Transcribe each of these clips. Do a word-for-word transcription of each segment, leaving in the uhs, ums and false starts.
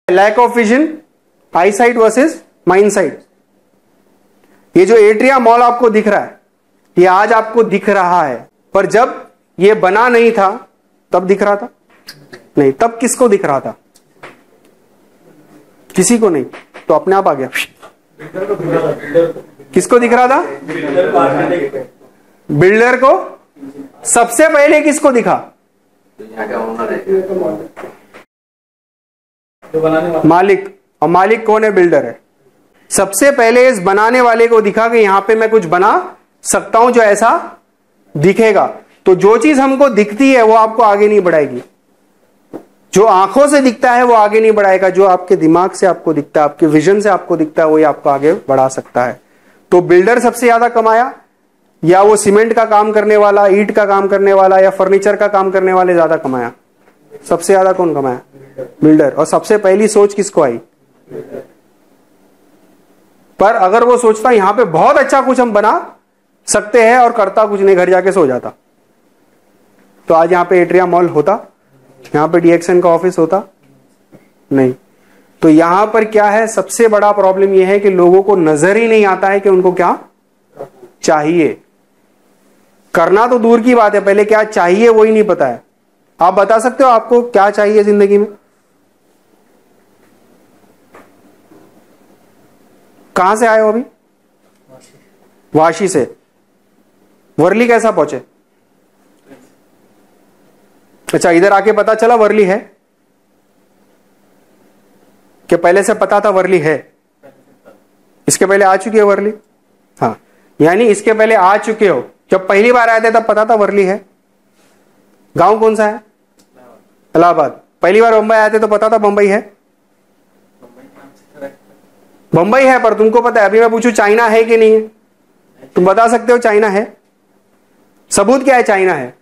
Lack of vision, eyesight versus mind sight. ये जो atria mall आपको दिख रहा है, ये आज आपको दिख रहा है, पर जब ये बना नहीं था तब दिख रहा था नहीं। तब किसको दिख रहा था? किसी को नहीं, तो अपने आप आ गया। किसको दिख रहा था? बिल्डर को। सबसे पहले किसको दिखा? मालिक। और मालिक कौन है? बिल्डर है। सबसे पहले इस बनाने वाले को दिखा कि यहां पे मैं कुछ बना सकता हूं जो ऐसा दिखेगा। तो जो चीज हमको दिखती है वो आपको आगे नहीं बढ़ाएगी। जो आंखों से दिखता है वो आगे नहीं बढ़ाएगा, जो आपके दिमाग से आपको दिखता है, आपके विजन से आपको दिखता है, वही आपको आगे बढ़ा सकता है। तो बिल्डर सबसे ज्यादा कमाया, या वो सीमेंट का काम करने वाला, ईंट का काम करने वाला, या फर्नीचर का काम करने वाले ज्यादा कमाया? सबसे ज्यादा कौन कमाया? बिल्डर। और सबसे पहली सोच किसको आई? पर अगर वो सोचता यहां पे बहुत अच्छा कुछ हम बना सकते हैं और करता कुछ नहीं, घर जाके सो जाता, तो आज यहां पे एट्रिया मॉल होता? यहां पे डीएक्सएन का ऑफिस होता? नहीं। तो यहां पर क्या है, सबसे बड़ा प्रॉब्लम यह है कि लोगों को नजर ही नहीं आता है कि उनको क्या चाहिए। करना तो दूर की बात है, पहले क्या चाहिए वो ही नहीं पता है। आप बता सकते हो आपको क्या चाहिए जिंदगी में? कहां से आए हो अभी? वाशी से। वर्ली कैसा पहुंचे? अच्छा, इधर आके पता चला वर्ली है कि पहले से पता था वर्ली है? इसके पहले आ चुकी है वर्ली? हाँ, यानी इसके पहले आ चुके हो। जब पहली बार आए थे तब पता था वर्ली है। गांव कौन सा है? इलाहाबाद। पहली बार बंबई आए थे तो पता था बंबई है? बंबई है, पर तुमको पता है। अभी मैं पूछूं चाइना है कि नहीं है, तुम बता सकते हो चाइना है? सबूत क्या है चाइना है?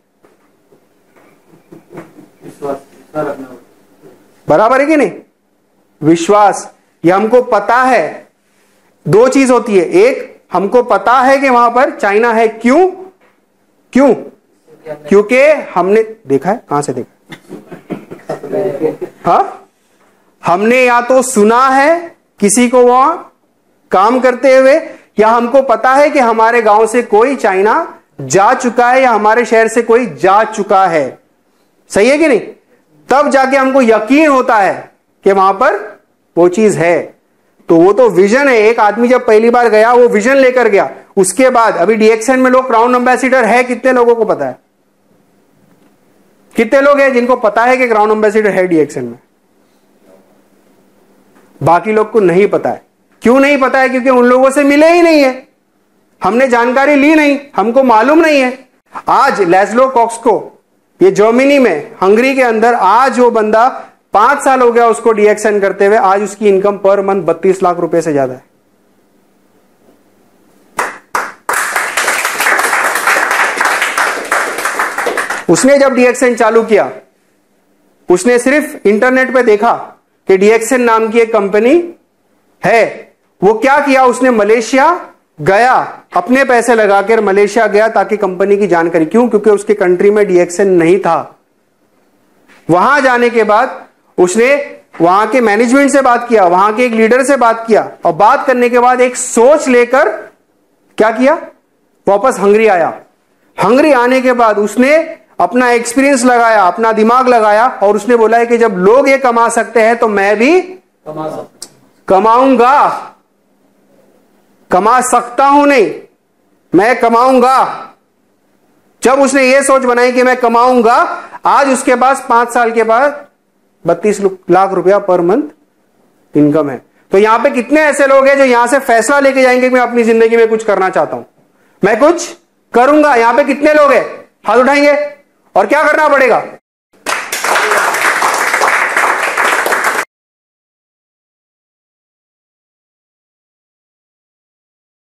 बराबर है कि नहीं? विश्वास। ये हमको पता है। दो चीज होती है, एक हमको पता है कि वहां पर चाइना है। क्यों? क्यों? क्योंकि हमने देखा है। कहां से देखा? हाँ, हमने या तो सुना है किसी को वहां काम करते हुए, या हमको पता है कि हमारे गांव से कोई चाइना जा चुका है, या हमारे शहर से कोई जा चुका है। सही है कि नहीं? तब जाके हमको यकीन होता है कि वहां पर वो चीज है। तो वो तो विजन है। एक आदमी जब पहली बार गया वो विजन लेकर गया। उसके बाद अभी डीएक्सएन में लोग क्राउन एम्बेसिडर है, कितने लोगों को पता है? कितने लोग हैं जिनको पता है कि क्राउन एम्बेसिडर है डीएक्सएन में? बाकी लोग को नहीं पता है। क्यों नहीं पता है? क्योंकि उन लोगों से मिले ही नहीं है, हमने जानकारी ली नहीं, हमको मालूम नहीं है। आज लैस्लो कॉक्स को, ये जर्मनी में, हंगरी के अंदर, आज वो बंदा पांच साल हो गया उसको डीएक्सएन करते हुए, आज उसकी इनकम पर मंथ बत्तीस लाख रुपए से ज्यादा है। उसने जब डीएक्सएन चालू किया, उसने सिर्फ इंटरनेट पे देखा कि डीएक्सएन नाम की एक कंपनी है। वो क्या किया, उसने मलेशिया गया, अपने पैसे लगाकर मलेशिया गया ताकि कंपनी की जानकारी। क्यों? क्योंकि उसके कंट्री में डीएक्सएन नहीं था। वहां जाने के बाद उसने वहां के मैनेजमेंट से बात किया, वहां के एक लीडर से बात किया, और बात करने के बाद एक सोच लेकर क्या किया, वापस हंगरी आया। हंगरी आने के बाद उसने अपना एक्सपीरियंस लगाया, अपना दिमाग लगाया, और उसने बोला है कि जब लोग ये कमा सकते हैं तो मैं भी कमा कमाऊंगा। कमा सकता हूं नहीं, मैं कमाऊंगा। जब उसने ये सोच बनाई कि मैं कमाऊंगा, आज उसके पास पांच साल के बाद बत्तीस लाख रुपया पर मंथ इनकम है। तो यहां पे कितने ऐसे लोग हैं जो यहां से फैसला लेके जाएंगे कि मैं अपनी जिंदगी में कुछ करना चाहता हूं, मैं कुछ करूंगा? यहां पे कितने लोग हैं? हाथ उठाएंगे। और क्या करना पड़ेगा?